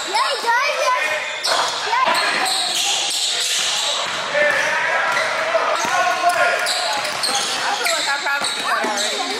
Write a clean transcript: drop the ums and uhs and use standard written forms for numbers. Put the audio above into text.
Yeah, he does. Yeah. I feel like I probably did that already.